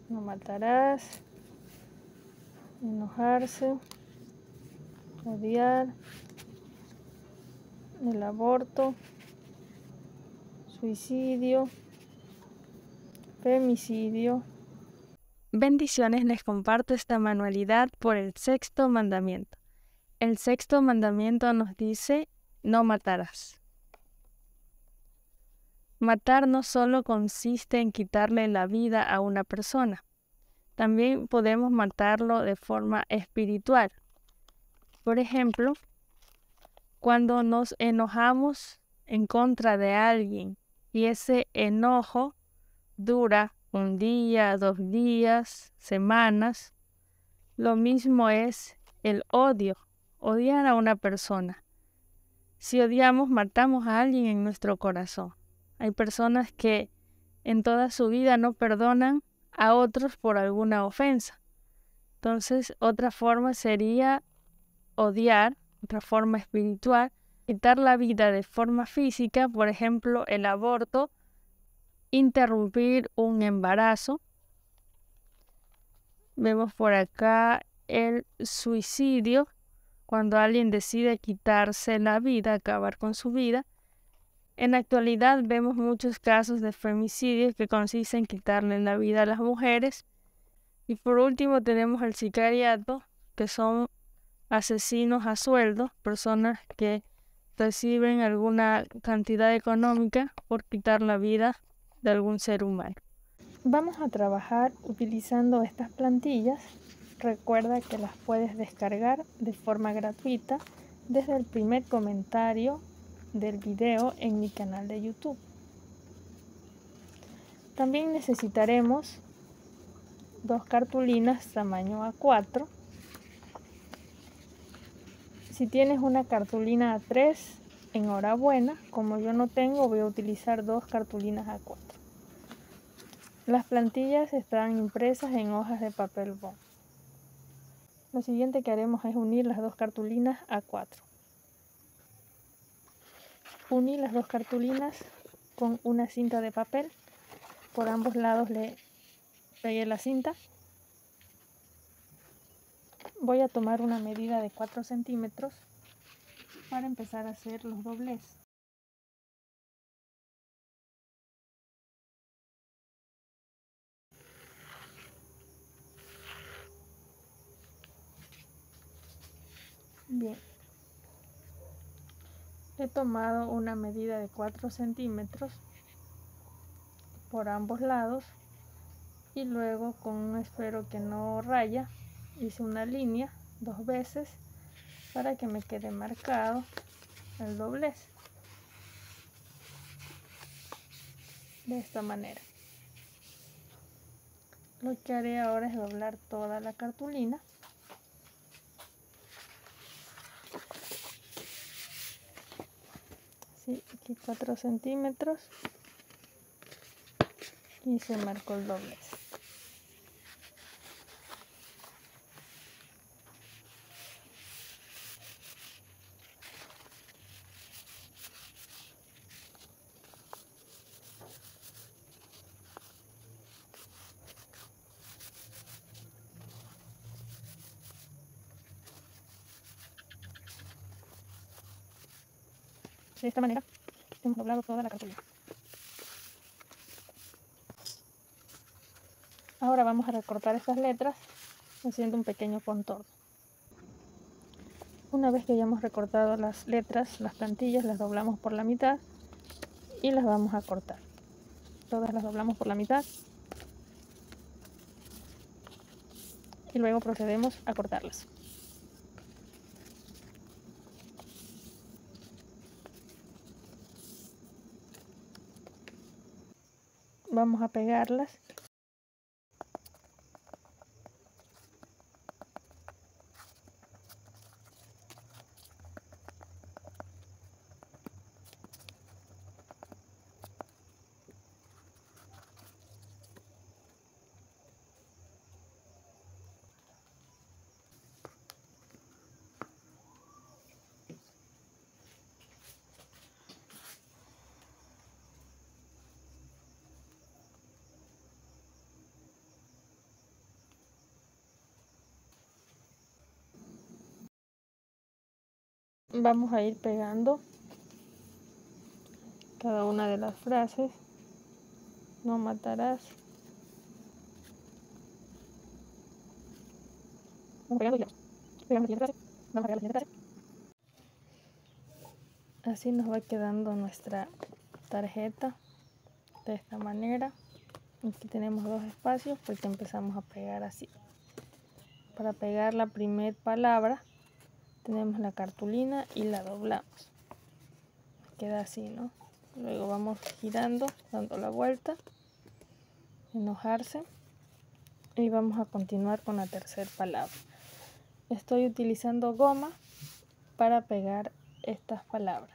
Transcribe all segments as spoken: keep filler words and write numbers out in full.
no matarás, enojarse, odiar, el aborto, suicidio, femicidio. Bendiciones, les comparto esta manualidad por el sexto mandamiento. El sexto mandamiento nos dice, no matarás. Matar no solo consiste en quitarle la vida a una persona, también podemos matarlo de forma espiritual. Por ejemplo, cuando nos enojamos en contra de alguien y ese enojo dura un día, dos días, semanas, lo mismo es el odio, odiar a una persona. Si odiamos, matamos a alguien en nuestro corazón. Hay personas que en toda su vida no perdonan a otros por alguna ofensa. Entonces, otra forma sería odiar, otra forma espiritual, quitar la vida de forma física, por ejemplo, el aborto, interrumpir un embarazo. Vemos por acá el suicidio, cuando alguien decide quitarse la vida, acabar con su vida. En la actualidad vemos muchos casos de femicidio que consisten en quitarle la vida a las mujeres. Y por último tenemos el sicariato, que son asesinos a sueldo, personas que reciben alguna cantidad económica por quitar la vida de algún ser humano. Vamos a trabajar utilizando estas plantillas. Recuerda que las puedes descargar de forma gratuita desde el primer comentario del video en mi canal de YouTube. También necesitaremos dos cartulinas tamaño A cuatro. Si tienes una cartulina A tres, enhorabuena. Como yo no tengo, voy a utilizar dos cartulinas A cuatro. Las plantillas están impresas en hojas de papel bond. Lo siguiente que haremos es unir las dos cartulinas A cuatro. Uní las dos cartulinas con una cinta de papel. Por ambos lados le pegué la cinta. Voy a tomar una medida de cuatro centímetros para empezar a hacer los dobles. Bien. He tomado una medida de cuatro centímetros por ambos lados y luego con un esfero que no raya hice una línea dos veces para que me quede marcado el doblez de esta manera. Lo que haré ahora es doblar toda la cartulina. Sí, aquí cuatro centímetros y se marcó el doblez. De esta manera hemos doblado toda la cartulina. Ahora vamos a recortar estas letras haciendo un pequeño contorno. Una vez que hayamos recortado las letras, las plantillas las doblamos por la mitad y las vamos a cortar. Todas las doblamos por la mitad y luego procedemos a cortarlas. Vamos a pegarlas. vamos a ir pegando cada una de las frases. No matarás. Vamos pegando y ya. Pegamos la siguiente frase. Vamos a pegar la siguiente frase. Así nos va quedando nuestra tarjeta de esta manera. Aquí tenemos dos espacios porque empezamos a pegar así. Para pegar la primera palabra tenemos la cartulina y la doblamos. Queda así, ¿no? Luego vamos girando, dando la vuelta. Enojarse. Y vamos a continuar con la tercera palabra. Estoy utilizando goma para pegar estas palabras.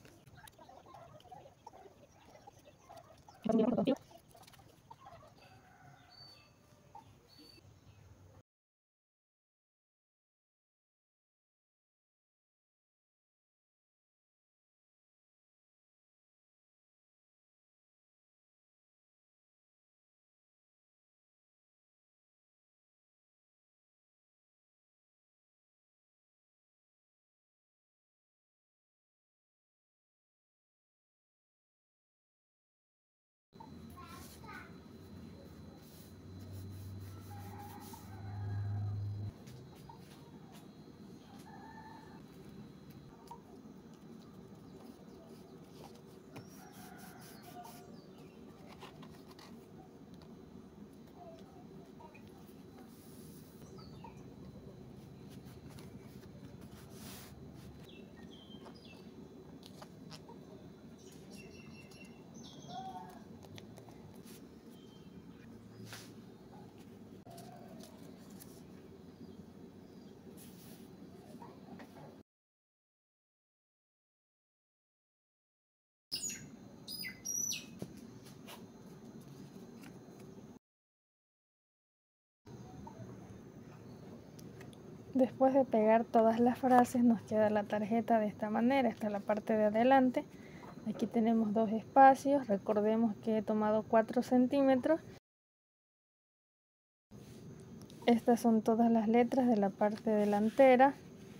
Después de pegar todas las frases nos queda la tarjeta de esta manera. Esta es la parte de adelante. Aquí tenemos dos espacios. Recordemos que he tomado cuatro centímetros. Estas son todas las letras de la parte delantera.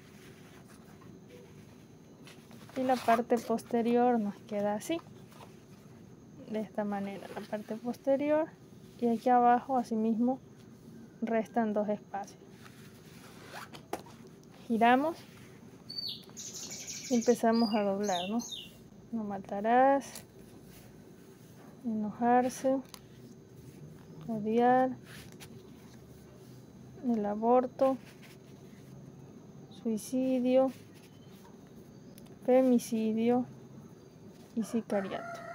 Y la parte posterior nos queda así. De esta manera, la parte posterior. Y aquí abajo asimismo restan dos espacios. Giramos y empezamos a doblar, ¿no? No matarás, enojarse, odiar, el aborto, suicidio, femicidio y sicariato.